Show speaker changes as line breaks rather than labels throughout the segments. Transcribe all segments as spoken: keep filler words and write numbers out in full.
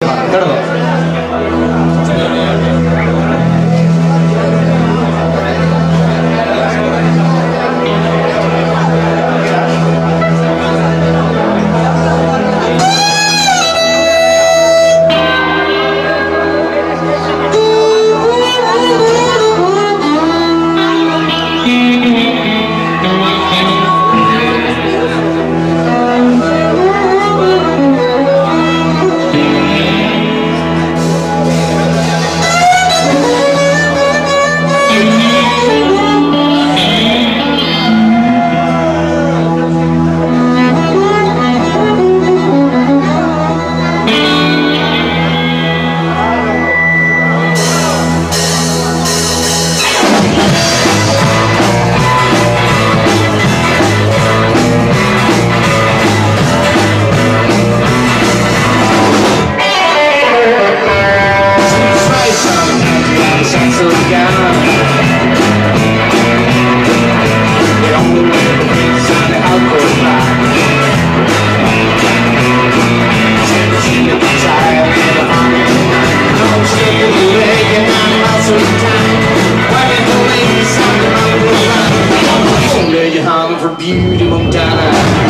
For beauty, Montana.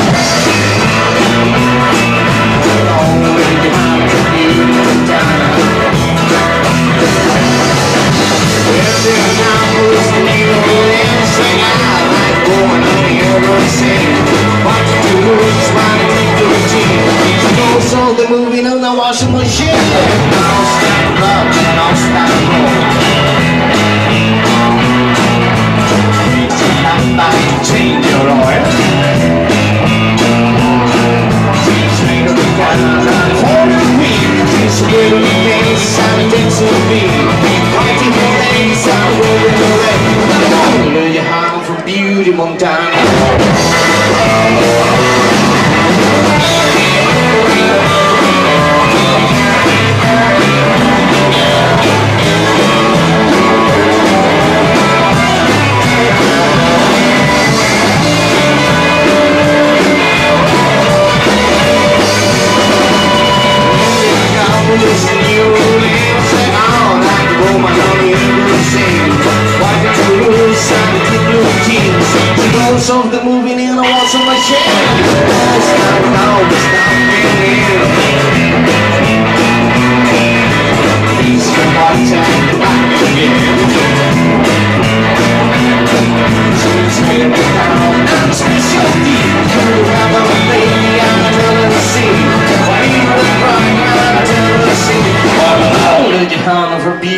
So the movie, no, no washing machine. I'll stand up and I'll stand roll. Change your oil. Change made of the gun. For the queen, she's a little face and a dancing beat. Fighting the legs and rolling the leg. Only your hand for beauty, Montana. Of the moving in a washing machine. Stop now, stop being please come on, time back again. She's made a pound and special deep. You have a baby and tell her to see. Why you look right now, tell her to see. Oh, did you harm her beauty?